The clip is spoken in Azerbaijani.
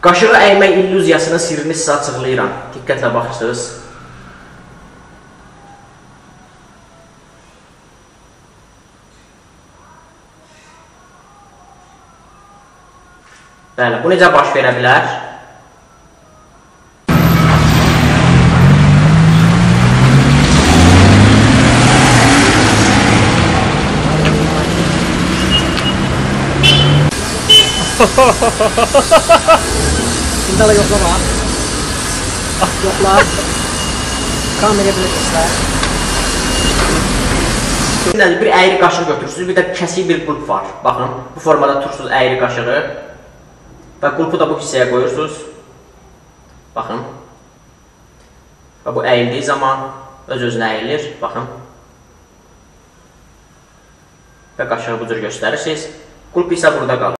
Qaşığı əymək illüziyasının sirrini sizə açıqlayıram. Diqqətlə baxırsınız. Bəli, bu necə baş verə bilər? Şimdi de yoklama. Yokla. Kamera bilirsinizler. Bir əyri qaşıq götürürsünüz, bir də kəsik bir qulp var. Baxın, bu formada tutursunuz əyri qaşığı və qulpu da bu hissəyə qoyursunuz. Baxın. Və bu əyildiyi zaman öz-özünə əyilir. Baxın. Və qaşığı bu cür göstərirsiniz. Qulp isə burada qalır.